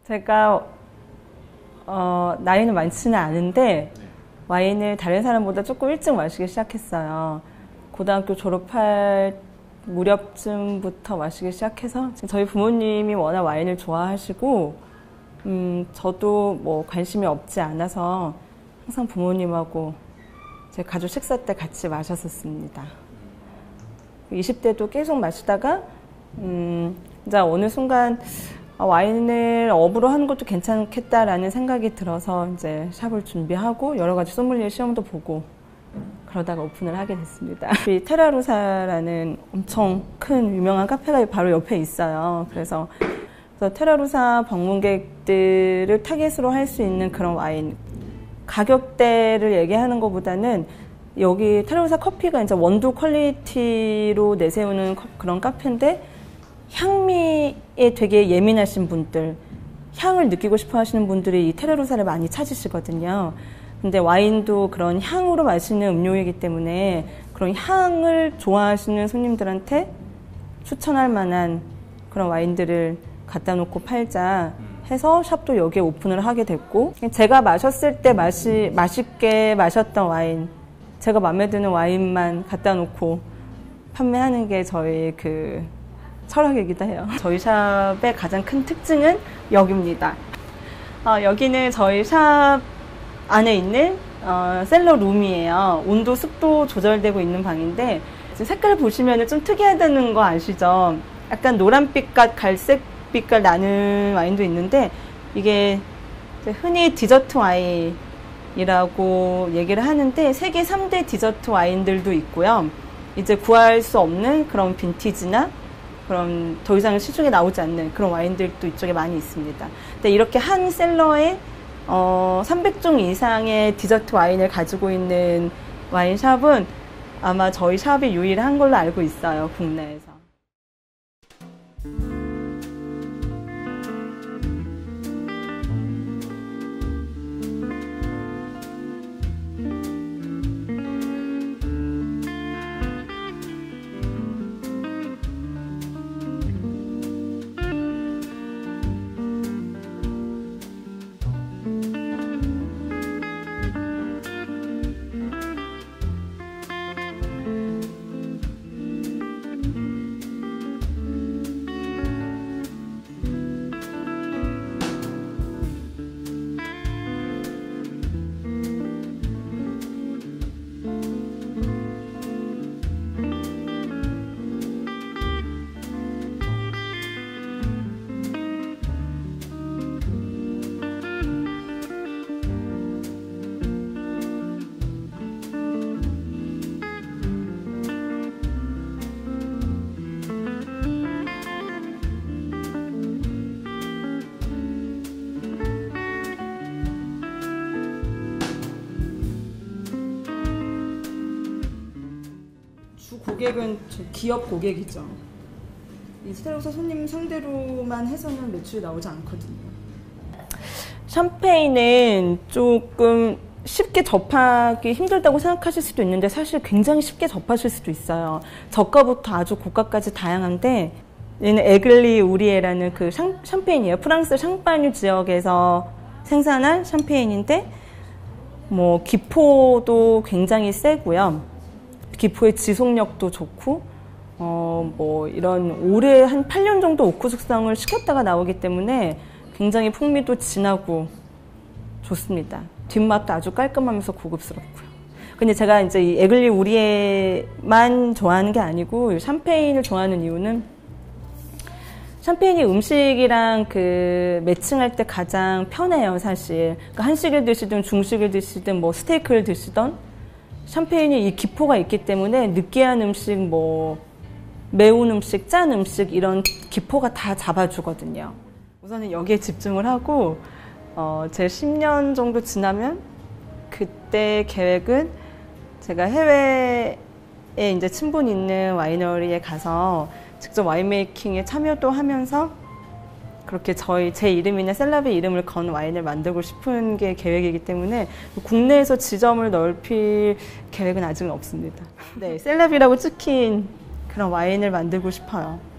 제가 나이는 많지는 않은데 와인을 다른 사람보다 조금 일찍 마시기 시작했어요. 고등학교 졸업할 무렵쯤부터 마시기 시작해서 저희 부모님이 워낙 와인을 좋아하시고 저도 뭐 관심이 없지 않아서 항상 부모님하고 제 가족 식사 때 같이 마셨었습니다. 20대도 계속 마시다가 이제 어느 순간 와인을 업으로 하는 것도 괜찮겠다라는 생각이 들어서 이제 샵을 준비하고 여러 가지 소믈리에 시험도 보고 그러다가 오픈을 하게 됐습니다. 이 테라로사라는 엄청 큰 유명한 카페가 바로 옆에 있어요. 그래서 테라로사 방문객들을 타겟으로 할 수 있는 그런 와인, 가격대를 얘기하는 것보다는 여기 테라로사 커피가 이제 원두 퀄리티로 내세우는 그런 카페인데 향미에 되게 예민하신 분들, 향을 느끼고 싶어 하시는 분들이 이 테라로사를 많이 찾으시거든요. 근데 와인도 그런 향으로 마시는 음료이기 때문에 그런 향을 좋아하시는 손님들한테 추천할 만한 그런 와인들을 갖다 놓고 팔자 해서 샵도 여기에 오픈을 하게 됐고, 제가 마셨을 때 맛있게 마셨던 와인, 제가 마음에 드는 와인만 갖다 놓고 판매하는 게 저희 그 철학이기도 해요. 저희 샵의 가장 큰 특징은 여기입니다. 여기는 저희 샵 안에 있는 셀러 룸이에요. 온도, 습도 조절되고 있는 방인데 색깔 보시면 좀 특이하다는 거 아시죠? 약간 노란빛깔, 갈색빛깔 나는 와인도 있는데 이게 흔히 디저트 와인이라고 얘기를 하는데 세계 3대 디저트 와인들도 있고요. 이제 구할 수 없는 그런 빈티지나 그런 더 이상 시중에 나오지 않는 그런 와인들도 이쪽에 많이 있습니다. 근데 이렇게 한 셀러에 300종 이상의 디저트 와인을 가지고 있는 와인샵은 아마 저희 샵이 유일한 걸로 알고 있어요, 국내에서. 주 고객은 기업 고객이죠. 이 테라로사 손님 상대로만 해서는 매출이 나오지 않거든요. 샴페인은 조금 쉽게 접하기 힘들다고 생각하실 수도 있는데 사실 굉장히 쉽게 접하실 수도 있어요. 저가부터 아주 고가까지 다양한데 얘는 에글리 우리에라는 그 샴페인이에요. 프랑스 샹파뉴 지역에서 생산한 샴페인인데 뭐 기포도 굉장히 세고요. 기포의 지속력도 좋고 뭐 이런 오래 한 8년 정도 오크 숙성을 시켰다가 나오기 때문에 굉장히 풍미도 진하고 좋습니다. 뒷맛도 아주 깔끔하면서 고급스럽고요. 근데 제가 이제 이 에글리 우리에만 좋아하는 게 아니고 샴페인을 좋아하는 이유는 샴페인이 음식이랑 그 매칭할 때 가장 편해요, 사실. 그러니까 한식을 드시든 중식을 드시든 뭐 스테이크를 드시던 샴페인이 이 기포가 있기 때문에 느끼한 음식, 뭐 매운 음식, 짠 음식 이런 기포가 다 잡아주거든요. 우선은 여기에 집중을 하고 제 10년 정도 지나면 그때 계획은 제가 해외에 이제 친분 있는 와이너리에 가서 직접 와인 메이킹에 참여도 하면서 그렇게 제 이름이나 셀럽의 이름을 건 와인을 만들고 싶은 게 계획이기 때문에 국내에서 지점을 넓힐 계획은 아직은 없습니다. 네, 셀럽이라고 찍힌 그런 와인을 만들고 싶어요.